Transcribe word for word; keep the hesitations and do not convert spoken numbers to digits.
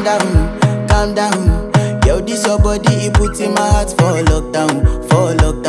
down, calm down. Yo, this your body, it puts in my heart for lockdown, for lockdown.